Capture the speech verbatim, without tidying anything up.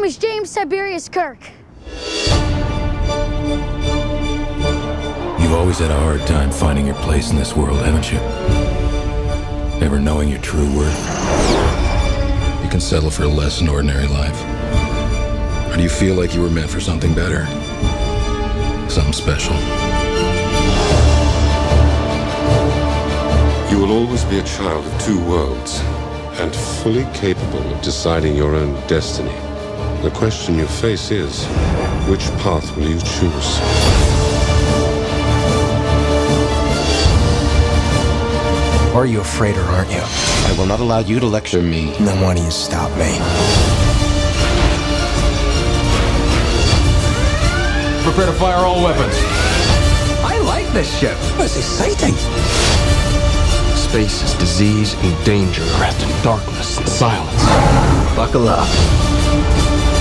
name is James Tiberius Kirk. You've always had a hard time finding your place in this world, haven't you? Never knowing your true worth? You can settle for less than ordinary life. Or do you feel like you were meant for something better? Something special? You will always be a child of two worlds, and fully capable of deciding your own destiny. The question you face is, which path will you choose? Are you afraid or aren't you? I will not allow you to lecture me. Then why do you stop me? Prepare to fire all weapons. I like this ship. It's exciting. Space is disease and danger wrapped in darkness and silence. Buckle up.